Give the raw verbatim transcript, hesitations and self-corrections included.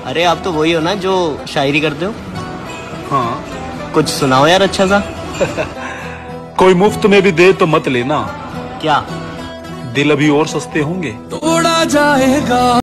अरे आप तो वही हो ना जो शायरी करते हो। हाँ। कुछ सुनाओ यार अच्छा सा। कोई मुफ्त में भी दे तो मत लेना, क्या? दिल अभी और सस्ते होंगे। तोड़ा जाएगा।